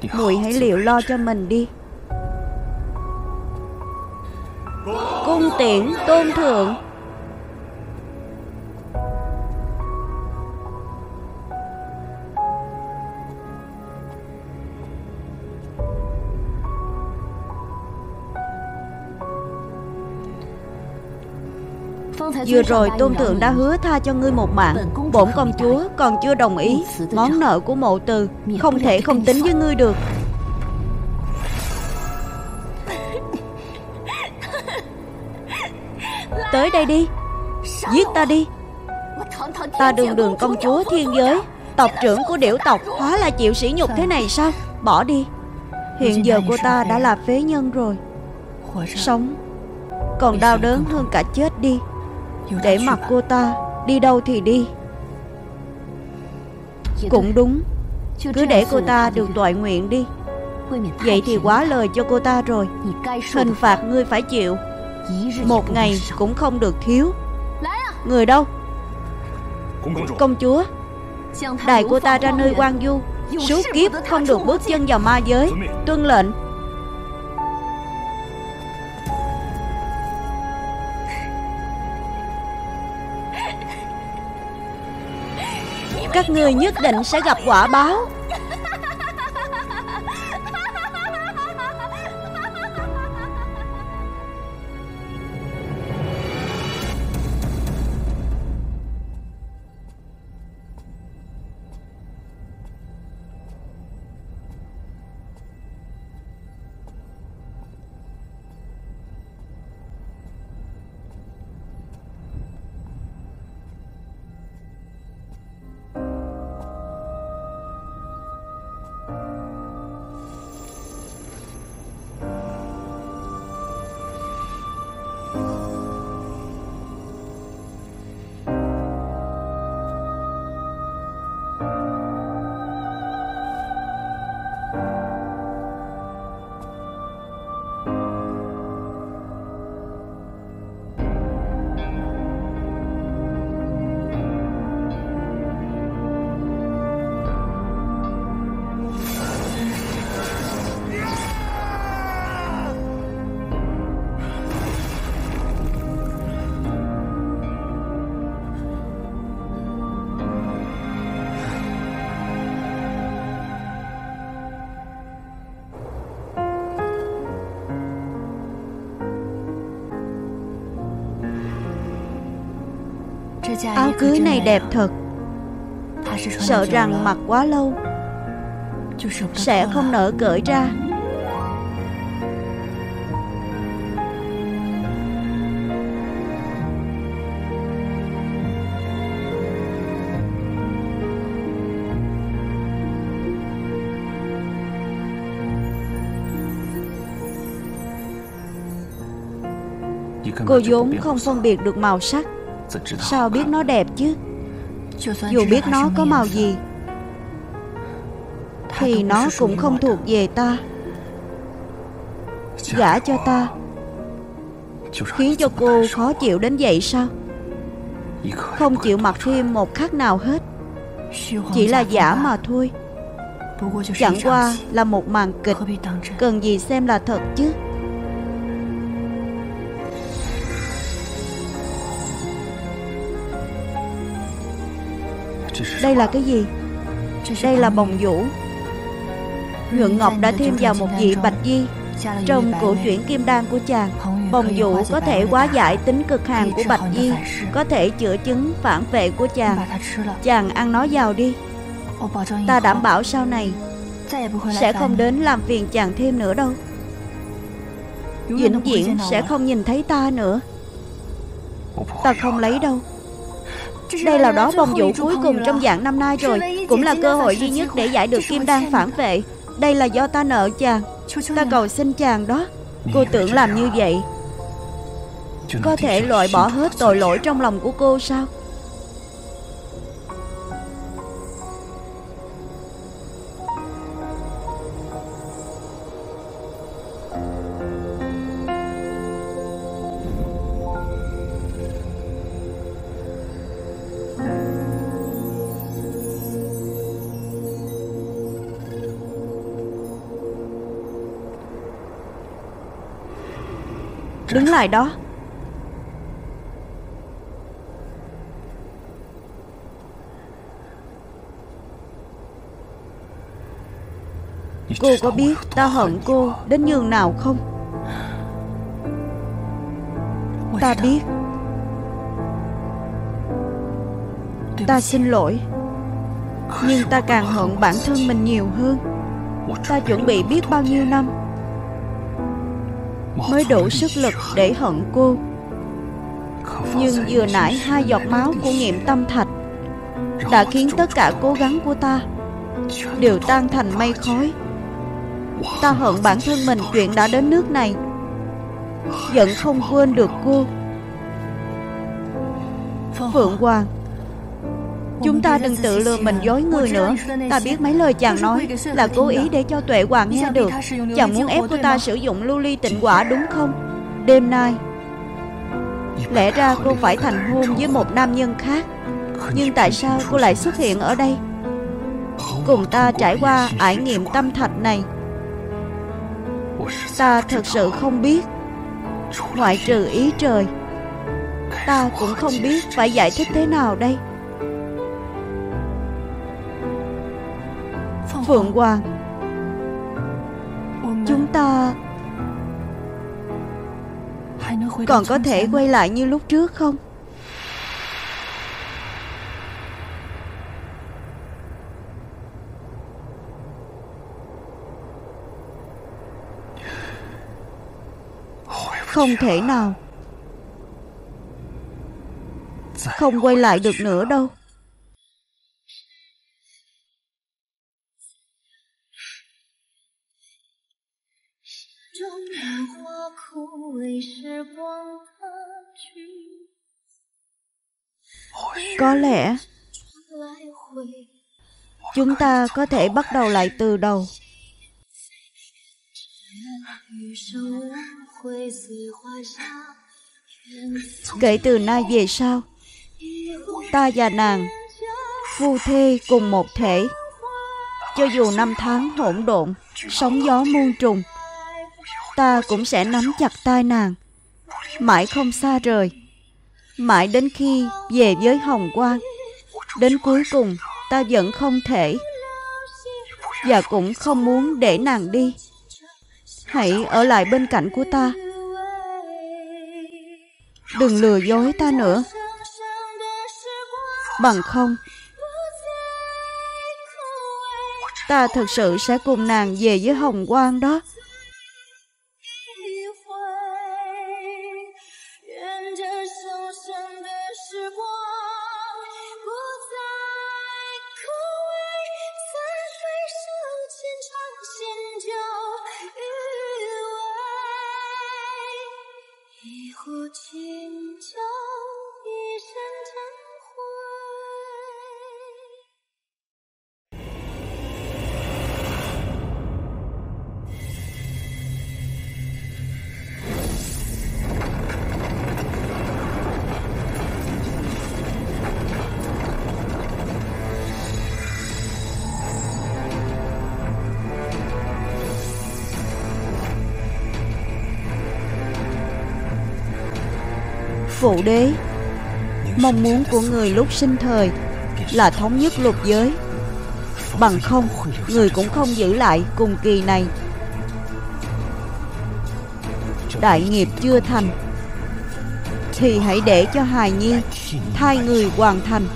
muội hãy liệu lo cho mình đi. Cung tiễn tôn thượng. Vừa rồi tôn thượng đã hứa tha cho ngươi một mạng. Bổn công chúa còn chưa đồng ý. Món nợ của mộ từ không thể không tính với ngươi được. Tới đây đi, giết ta đi. Ta đường đường công chúa thiên giới, tộc trưởng của điểu tộc, hóa là chịu sỉ nhục thế này sao? Bỏ đi. Hiện giờ cô ta đã là phế nhân rồi. Sống còn đau đớn hơn cả chết đi. Để mặc cô ta đi đâu thì đi. Cũng đúng, cứ để cô ta được toại nguyện đi. Vậy thì quá lời cho cô ta rồi. Hình phạt ngươi phải chịu, một ngày cũng không được thiếu. Người đâu? Công chúa, đày cô ta ra nơi hoang du, suốt kiếp không được bước chân vào ma giới. Tuân lệnh. Các ngươi nhất định sẽ gặp quả báo. Áo cưới này đẹp thật. Sợ rằng mặc quá lâu sẽ không nỡ cởi ra. Cô vốn không phân biệt được màu sắc, sao biết nó đẹp chứ? Dù biết nó có màu gì thì nó cũng không thuộc về ta. Gả cho ta khiến cho cô khó chịu đến vậy sao? Không chịu mặc thêm một khắc nào hết. Chỉ là giả mà thôi. Chẳng qua là một màn kịch, cần gì xem là thật chứ? Đây là cái gì? Đây là bồng vũ. Nhuận Ngọc đã thêm vào một vị bạch di. Trong cổ truyện kim đan của chàng, bồng vũ có thể hóa giải tính cực hàn của bạch di, có thể chữa chứng phản vệ của chàng. Chàng ăn nó vào đi. Ta đảm bảo sau này sẽ không đến làm phiền chàng thêm nữa đâu. Vĩnh viễn sẽ không nhìn thấy ta nữa. Ta không lấy đâu. Đây là đó bồng vũ cuối cùng trong dạng năm nay rồi, cũng là cơ hội duy nhất để giải được kim đan phản vệ. Đây là do ta nợ chàng. Ta cầu xin chàng đó. Cô tưởng làm như vậy có thể loại bỏ hết tội lỗi trong lòng của cô sao? Đứng lại đó. Cô có biết ta hận cô đến nhường nào không? Ta biết. Ta xin lỗi. Nhưng ta càng hận bản thân mình nhiều hơn. Ta chuẩn bị biết bao nhiêu năm mới đủ sức lực để hận cô. Nhưng vừa nãy 2 giọt máu của nghiệm tâm thạch đã khiến tất cả cố gắng của ta đều tan thành mây khói. Ta hận bản thân mình chuyện đã đến nước này, vẫn không quên được cô. Phượng Hoàng, chúng ta đừng tự lừa mình dối người nữa. Ta biết mấy lời chàng nói là cố ý để cho Tuệ Hoàng nghe được. Chàng muốn ép cô ta sử dụng lưu ly tịnh quả đúng không? Đêm nay lẽ ra cô phải thành hôn với một nam nhân khác, nhưng tại sao cô lại xuất hiện ở đây cùng ta trải qua ải nghiệm tâm thạch này? Ta thật sự không biết. Ngoại trừ ý trời, ta cũng không biết phải giải thích thế nào đây. Phượng Hoàng, chúng ta còn có thể quay lại như lúc trước không? Không thể nào. Không quay lại được nữa đâu. Có lẽ chúng ta có thể bắt đầu lại từ đầu. Kể từ nay về sau, ta và nàng phu thê cùng một thể. Cho dù năm tháng hỗn độn, sóng gió muôn trùng, ta cũng sẽ nắm chặt tay nàng, mãi không xa rời, mãi đến khi về với Hồng Quang. Đến cuối cùng ta vẫn không thể và cũng không muốn để nàng đi. Hãy ở lại bên cạnh của ta. Đừng lừa dối ta nữa. Bằng không, ta thực sự sẽ cùng nàng về với Hồng Quang đó. Phụ đế, mong muốn của người lúc sinh thời là thống nhất lục giới. Bằng không, người cũng không giữ lại cùng kỳ này. Đại nghiệp chưa thành thì hãy để cho hài nhi thay người hoàn thành.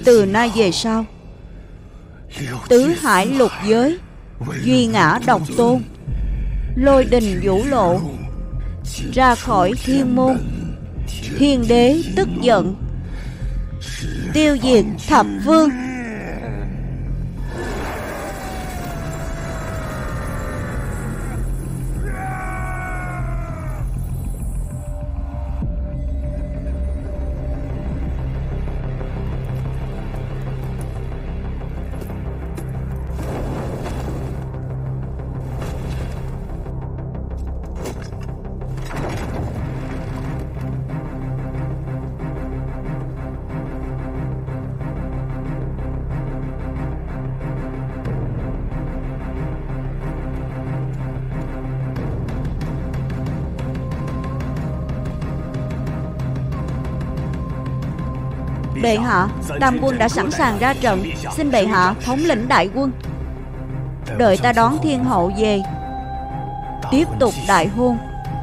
Từ nay về sau, tứ hải lục giới, duy ngã độc tôn, lôi đình vũ lộ, ra khỏi thiên môn. Thiên đế tức giận, tiêu diệt thập phương. Bệ hạ, tam quân đã sẵn sàng ra trận. Xin bệ hạ thống lĩnh đại quân. Đợi ta đón thiên hậu về, tiếp tục đại hôn.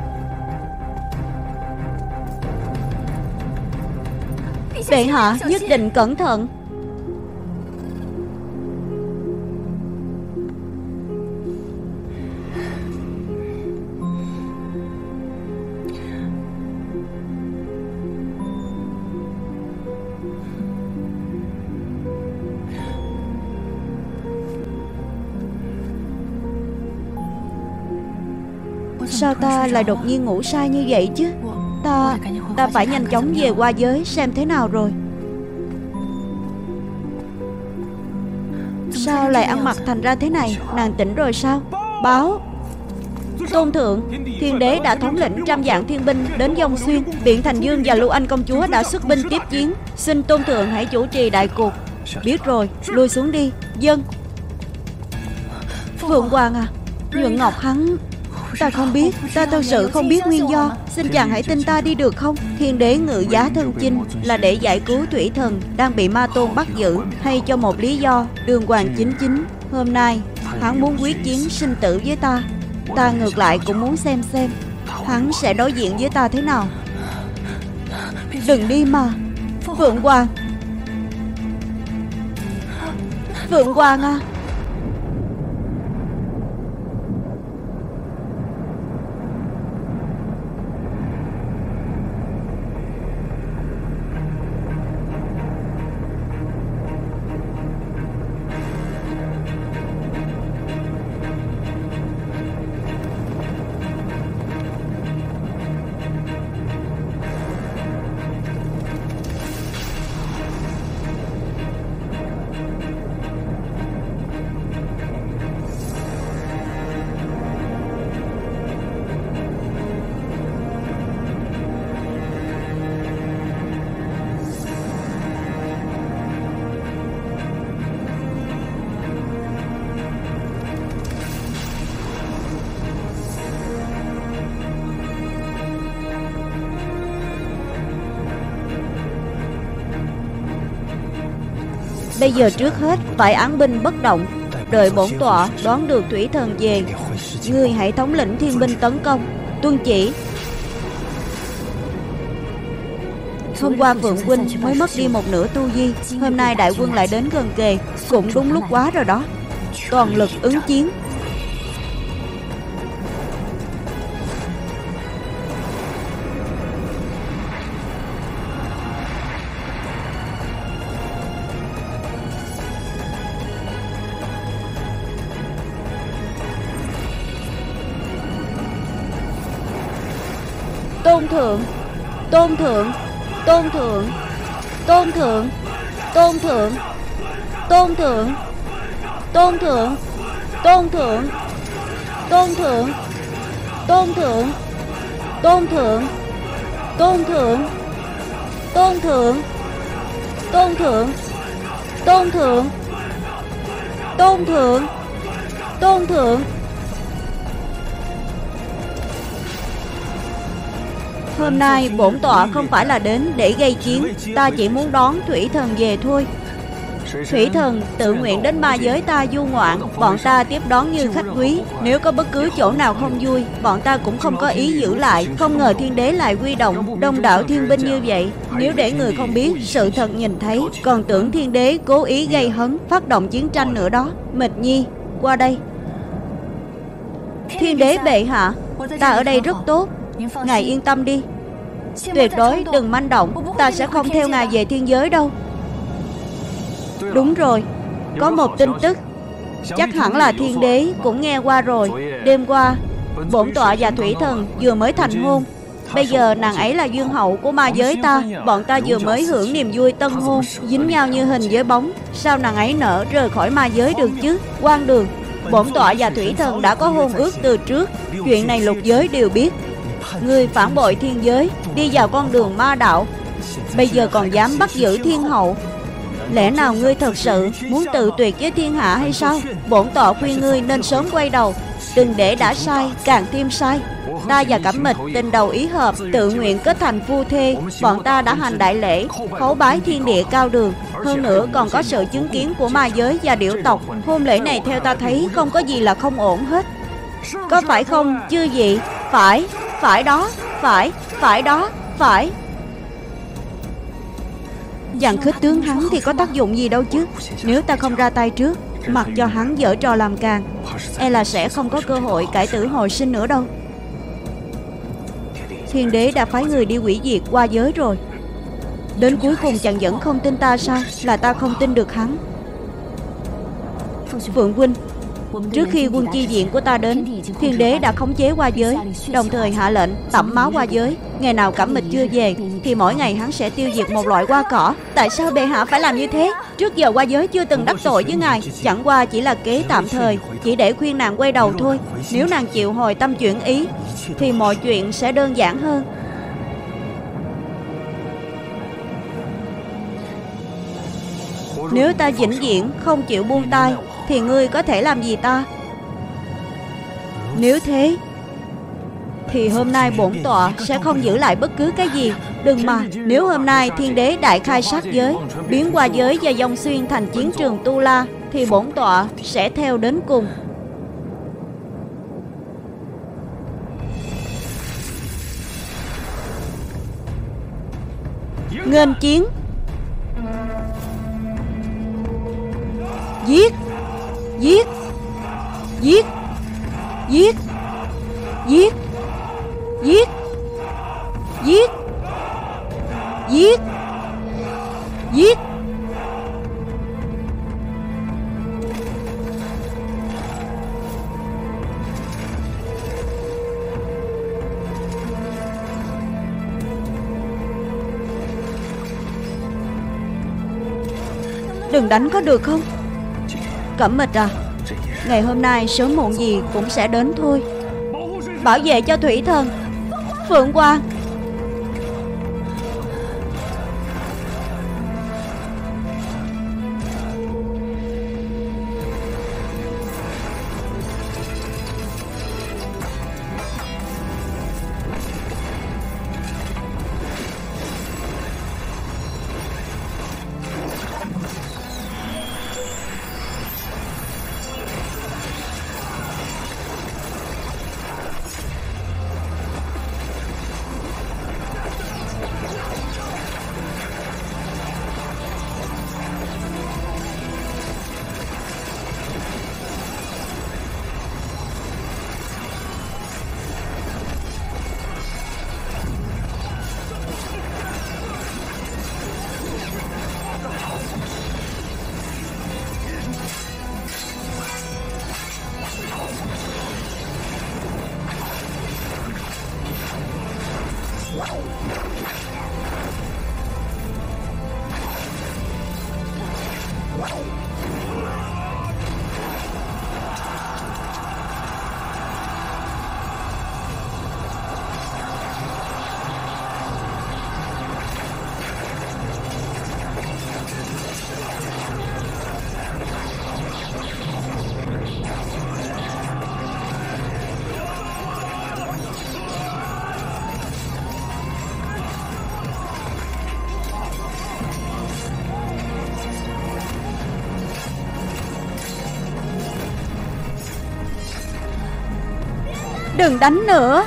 Bệ hạ nhất định cẩn thận. Sao ta lại đột nhiên ngủ sai như vậy chứ? Ta phải nhanh chóng về qua giới xem thế nào rồi. Sao lại ăn mặc thành ra thế này? Nàng tỉnh rồi sao? Báo. Tôn thượng, thiên đế đã thống lĩnh 100 vạn thiên binh đến Dông Xuyên. Biện Thành Dương và Lưu Anh công chúa đã xuất binh tiếp chiến. Xin tôn thượng hãy chủ trì đại cuộc. Biết rồi, lui xuống đi. Dân. Phượng Hoàng à, Nhuận Ngọc hắn... Ta không biết, ta thật sự không biết nguyên do. Xin chàng hãy tin ta đi được không? Thiên đế ngự giá thân chinh là để giải cứu thủy thần đang bị ma tôn bắt giữ, hay cho một lý do đường hoàng chính chính. Hôm nay hắn muốn quyết chiến sinh tử với ta. Ta ngược lại cũng muốn xem hắn sẽ đối diện với ta thế nào. Đừng đi mà. Phượng Hoàng. Phượng Hoàng à. Bây giờ trước hết phải án binh bất động, đợi bổn tọa đoán được thủy thần về. Ngươi hãy thống lĩnh thiên binh tấn công. Tuân chỉ. Hôm qua Phượng huynh mới mất đi một nửa tu vi, hôm nay đại quân lại đến gần kề, cũng đúng lúc quá rồi đó. Toàn lực ứng chiến. Tôn thượng, tôn thượng, tôn thượng, tôn thượng, tôn thượng, tôn thượng, tôn thượng, tôn thượng, tôn thượng, tôn thượng, tôn thượng, tôn thượng, tôn thượng, tôn thượng, tôn thượng, tôn thượng, tôn thượng. Hôm nay bổn tọa không phải là đến để gây chiến, ta chỉ muốn đón thủy thần về thôi. Thủy thần tự nguyện đến ma giới ta du ngoạn, bọn ta tiếp đón như khách quý. Nếu có bất cứ chỗ nào không vui, bọn ta cũng không có ý giữ lại. Không ngờ thiên đế lại huy động đông đảo thiên binh như vậy. Nếu để người không biết, sự thật nhìn thấy, còn tưởng thiên đế cố ý gây hấn, phát động chiến tranh nữa đó. Mịch Nhi, qua đây. Thiên đế bệ hạ, ta ở đây rất tốt, ngài yên tâm đi. Tuyệt đối đừng manh động, ta sẽ không theo ngài về thiên giới đâu. Đúng rồi, có một tin tức, chắc hẳn là thiên đế cũng nghe qua rồi. Đêm qua, bổn tọa và thủy thần vừa mới thành hôn. Bây giờ nàng ấy là dương hậu của ma giới ta. Bọn ta vừa mới hưởng niềm vui tân hôn, dính nhau như hình với bóng. Sao nàng ấy nỡ rời khỏi ma giới được chứ? Quan Đường, bổn tọa và thủy thần đã có hôn ước từ trước. Chuyện này lục giới đều biết. Ngươi phản bội thiên giới, đi vào con đường ma đạo, bây giờ còn dám bắt giữ thiên hậu. Lẽ nào ngươi thật sự muốn tự tuyệt với thiên hạ hay sao? Bổn tọa khuyên ngươi nên sớm quay đầu, đừng để đã sai càng thêm sai. Ta và Cẩm Mịch tình đầu ý hợp, tự nguyện kết thành phu thê. Bọn ta đã hành đại lễ, khấu bái thiên địa cao đường. Hơn nữa còn có sự chứng kiến của ma giới và điểu tộc. Hôn lễ này theo ta thấy không có gì là không ổn hết. Có phải không chư vị? Phải đó, phải đó, phải. Dặn khích tướng hắn thì có tác dụng gì đâu chứ. Nếu ta không ra tay trước, mặc cho hắn giở trò làm càng, e là sẽ không có cơ hội cải tử hồi sinh nữa đâu. Thiên đế đã phái người đi hủy diệt qua giới rồi. Đến cuối cùng chàng vẫn không tin ta sao? Là ta không tin được hắn. Phượng huynh, trước khi quân chi viện của ta đến, thiên đế đã khống chế qua giới, đồng thời hạ lệnh tẩm máu qua giới. Ngày nào Cẩm Mịch chưa về thì mỗi ngày hắn sẽ tiêu diệt một loại hoa cỏ. Tại sao bệ hạ phải làm như thế? Trước giờ qua giới chưa từng đắc tội với ngài, chẳng qua chỉ là kế tạm thời, chỉ để khuyên nàng quay đầu thôi. Nếu nàng chịu hồi tâm chuyển ý thì mọi chuyện sẽ đơn giản hơn. Nếu ta vĩnh viễn không chịu buông tay thì ngươi có thể làm gì ta? Nếu thế thì hôm nay bổn tọa sẽ không giữ lại bất cứ cái gì. Đừng mà, nếu hôm nay thiên đế đại khai sát giới, biến qua giới và Dông Xuyên thành chiến trường Tu La, thì bổn tọa sẽ theo đến cùng. Nghênh chiến. Giết, giết, giết, giết, giết, giết, giết, giết, giết. Đừng đánh có được không? Cẩm Mịch à, ngày hôm nay sớm muộn gì cũng sẽ đến thôi. Bảo vệ cho thủy thần. Phượng Quang. Đừng đánh nữa.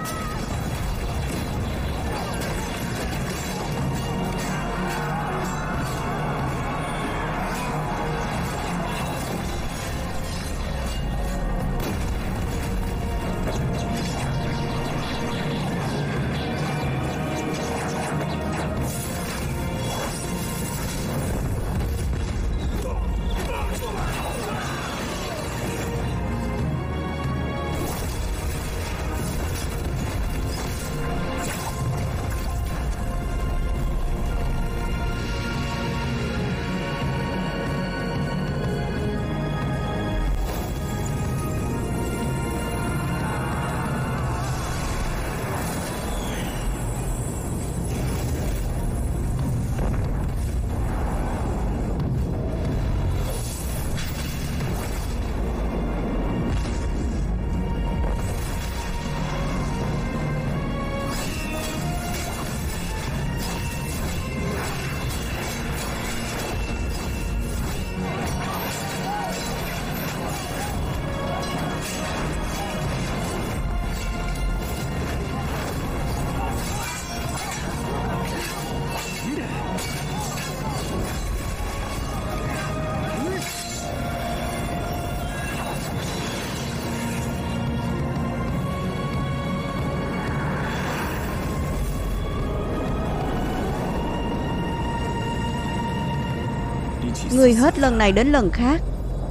Ngươi hết lần này đến lần khác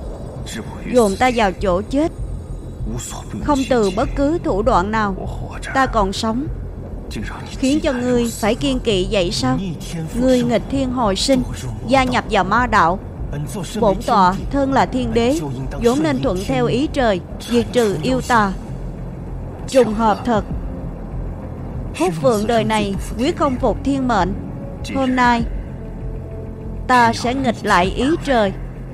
dồn ta vào chỗ chết, không từ bất cứ thủ đoạn nào. Ta còn sống, khiến cho ngươi phải kiêng kỵ vậy sao? Ngươi nghịch thiên hồi sinh, gia nhập vào ma đạo. Bổn tọa thân là thiên đế, vốn nên thuận theo ý trời, diệt trừ yêu tà. Trùng hợp thật. Hút Phượng đời này quyết không phục thiên mệnh. Hôm nay ta sẽ nghịch lại ý trời.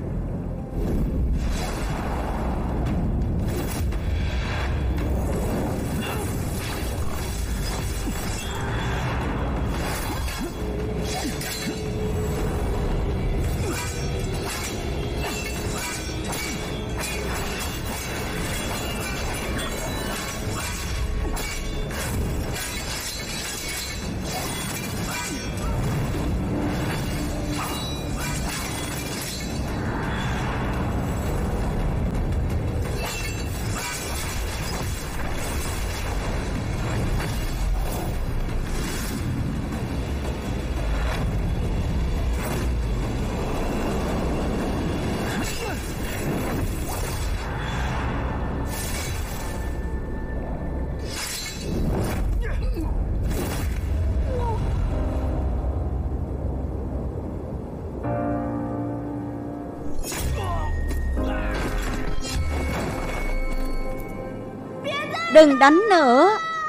Đừng đánh nữa.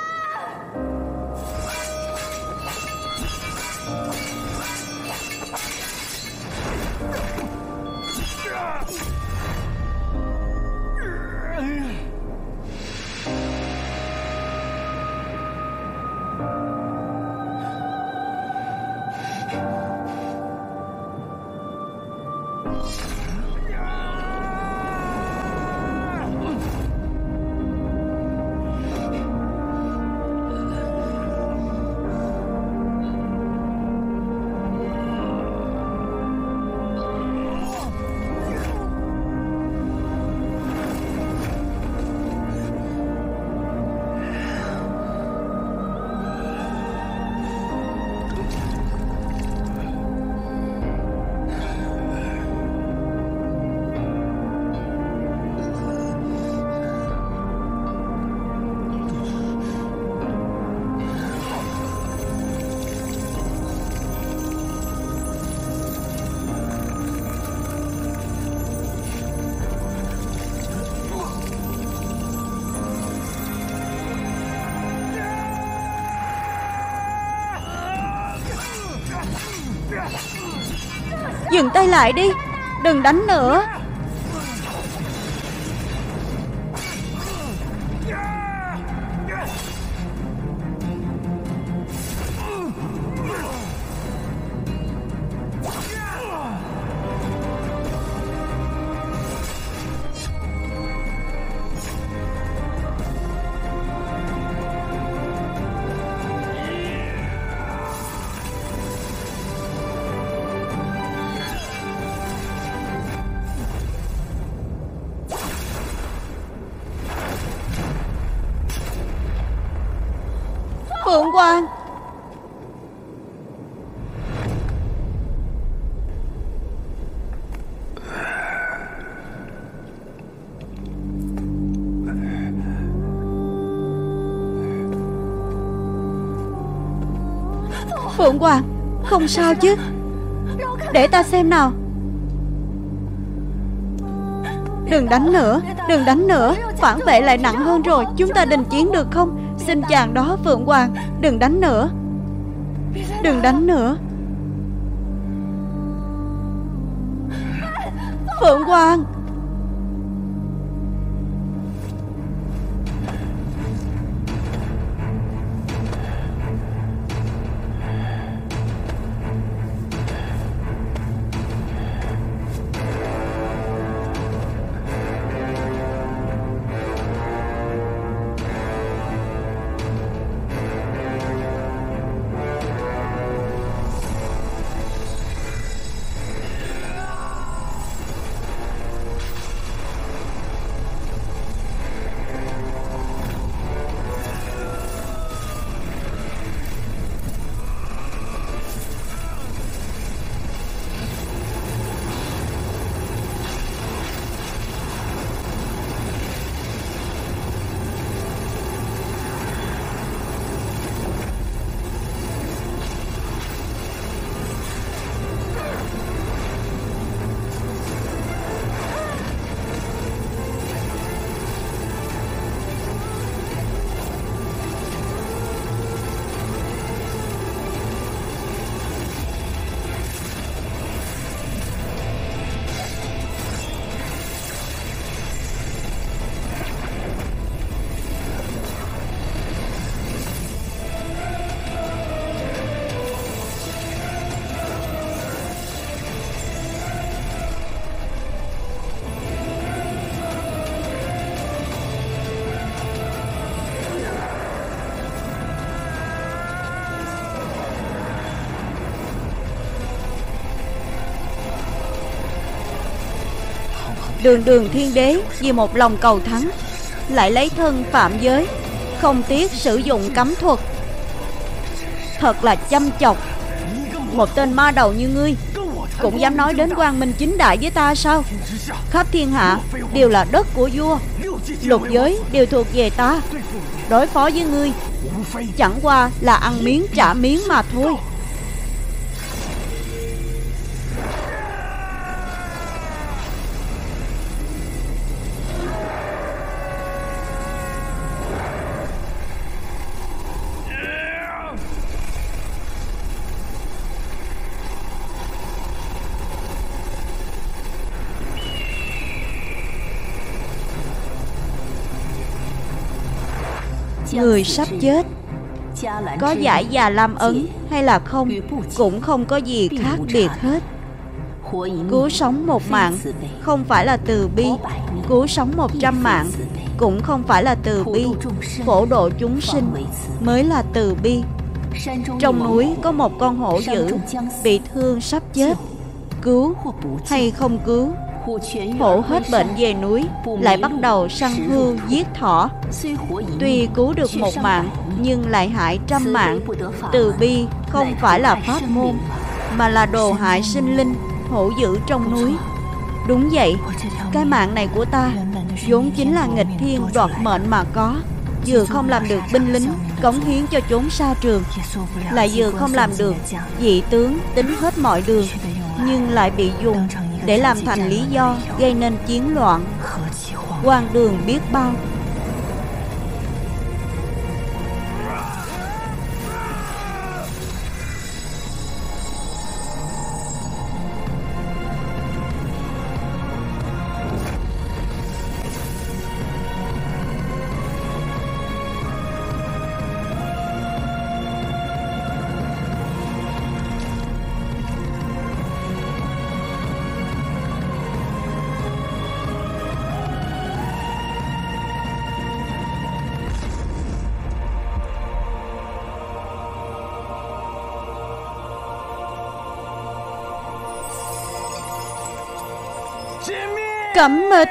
Dừng tay lại đi, đừng đánh nữa. Phượng Hoàng. Phượng Hoàng, không sao chứ? Để ta xem nào. Đừng đánh nữa, đừng đánh nữa. Phản vệ lại nặng hơn rồi. Chúng ta đình chiến được không? Xin chàng đó Phượng Hoàng, đừng đánh nữa. Đừng đánh nữa. Phượng Hoàng. Đường Thiên Đế vì một lòng cầu thắng lại lấy thân phạm giới, không tiếc sử dụng cấm thuật. Thật là chăm chọc. Một tên ma đầu như ngươi cũng dám nói đến quang minh chính đại với ta sao? Khắp thiên hạ đều là đất của vua, lục giới đều thuộc về ta. Đối phó với ngươi chẳng qua là ăn miếng trả miếng mà thôi. Người sắp chết, có giải Già Lam ấn hay là không cũng không có gì khác biệt hết. Cứu sống một mạng không phải là từ bi, cứu sống 100 mạng cũng không phải là từ bi. Phổ độ chúng sinh mới là từ bi. Trong núi có một con hổ dữ bị thương sắp chết, cứu hay không cứu? Hổ hết bệnh về núi lại bắt đầu săn hươu giết thỏ. Tuy cứu được một mạng nhưng lại hại trăm mạng. Từ bi không phải là pháp môn mà là đồ hại sinh linh. Hổ dữ trong núi. Đúng vậy, cái mạng này của ta vốn chính là nghịch thiên đoạt mệnh mà có. Vừa không làm được binh lính cống hiến cho chốn sa trường, lại vừa không làm được dị tướng tính hết mọi đường, nhưng lại bị dùng để làm thành lý do gây nên chiến loạn. Hoang đường biết bao. Cẩm Mịch.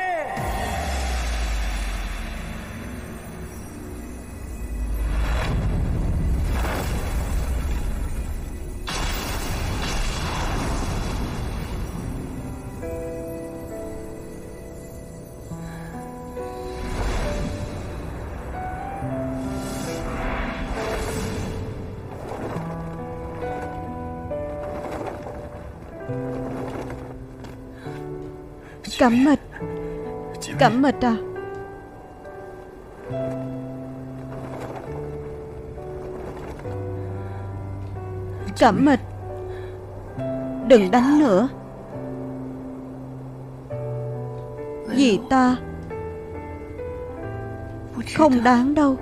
Cẩm Mịch. Cẩm Mịch à? Cẩm Mịch, đừng đánh nữa. Vì ta không đáng đâu.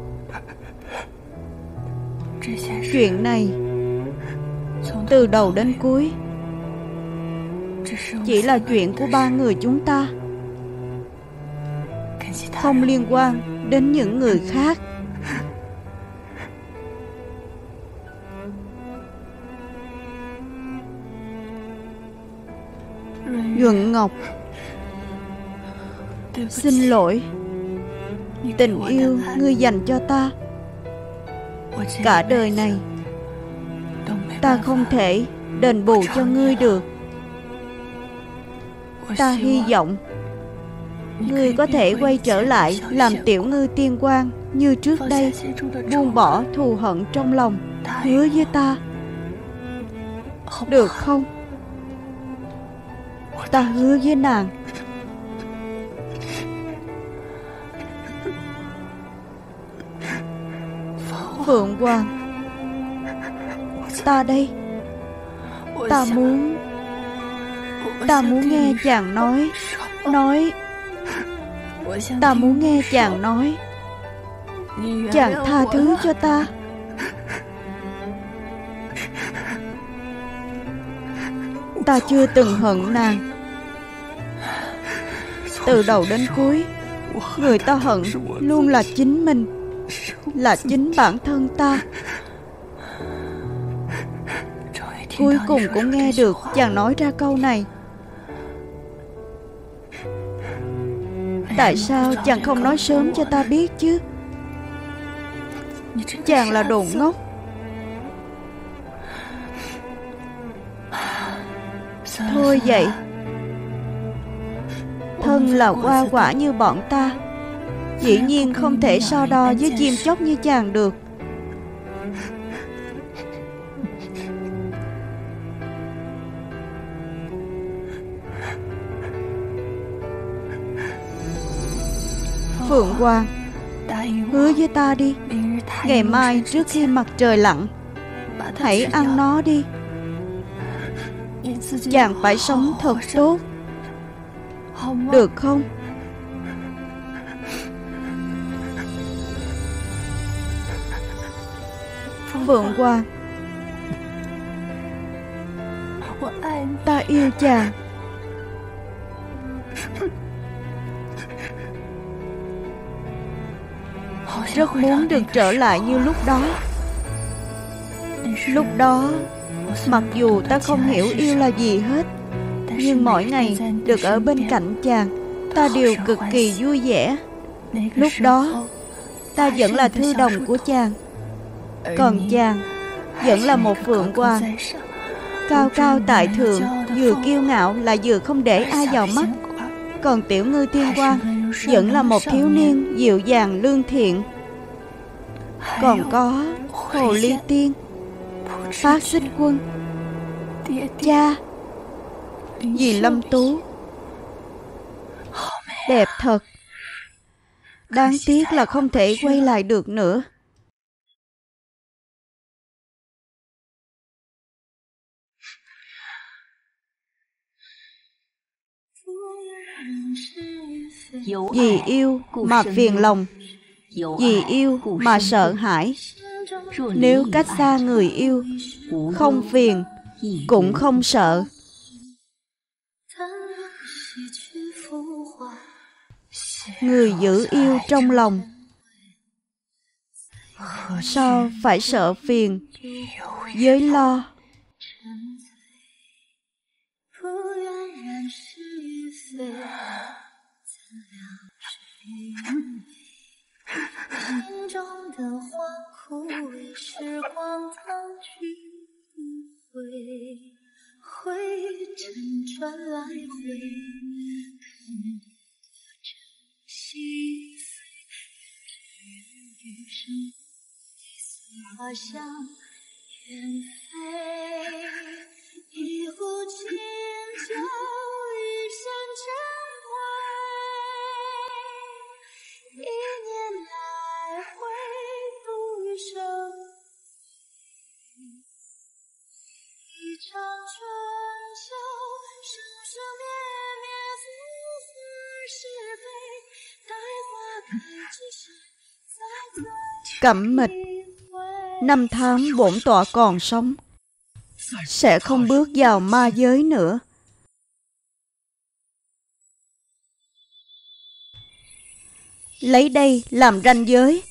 Chuyện này từ đầu đến cuối chỉ là chuyện của ba người chúng ta, không liên quan đến những người khác. Nhuận Ngọc, xin lỗi. Tình yêu ngươi dành cho ta, cả đời này ta không thể đền bù cho ngươi được. Ta hy vọng ngươi có thể quay trở lại làm tiểu ngư tiên quan như trước đây, buông bỏ thù hận trong lòng. Hứa với ta, được không? Ta hứa với nàng. Phượng Hoàng, ta đây. Ta muốn nghe chàng nói. Ta muốn nghe chàng nói. Chàng tha thứ cho ta. Ta chưa từng hận nàng. Từ đầu đến cuối, người ta hận luôn là chính mình, là chính bản thân ta. Cuối cùng cũng nghe được chàng nói ra câu này. Tại sao chàng không nói sớm cho ta biết chứ? Chàng là đồ ngốc. Thôi vậy, thân là hoa quả như bọn ta, dĩ nhiên không thể so đo với chim chóc như chàng được. Phượng Hoàng, hứa với ta đi. Ngày mai trước khi mặt trời lặn, hãy ăn nó đi. Chàng phải sống thật tốt, được không? Phượng Hoàng, ta yêu chàng. Rất muốn được trở lại như lúc đó. Lúc đó, mặc dù ta không hiểu yêu là gì hết, nhưng mỗi ngày được ở bên cạnh chàng, ta đều cực kỳ vui vẻ. Lúc đó, ta vẫn là thư đồng của chàng, còn chàng vẫn là một phượng hoàng, cao cao tại thượng, vừa kiêu ngạo lại vừa không để ai vào mắt. Còn tiểu ngư tiên quan vẫn là một thiếu niên dịu dàng lương thiện. Còn có hồ ly tiên, Phát Xích Quân, cha, dì Lâm Tú. Đẹp thật. Đáng tiếc là không thể quay lại được nữa. Vì yêu mà phiền lòng, vì yêu mà sợ hãi. Nếu cách xa người yêu, không phiền cũng không sợ. Người giữ yêu trong lòng, sao phải sợ phiền với lo? Cẩm Mịch, năm tháng bổn tọa còn sống, sẽ không bước vào ma giới nữa. Lấy đây làm ranh giới.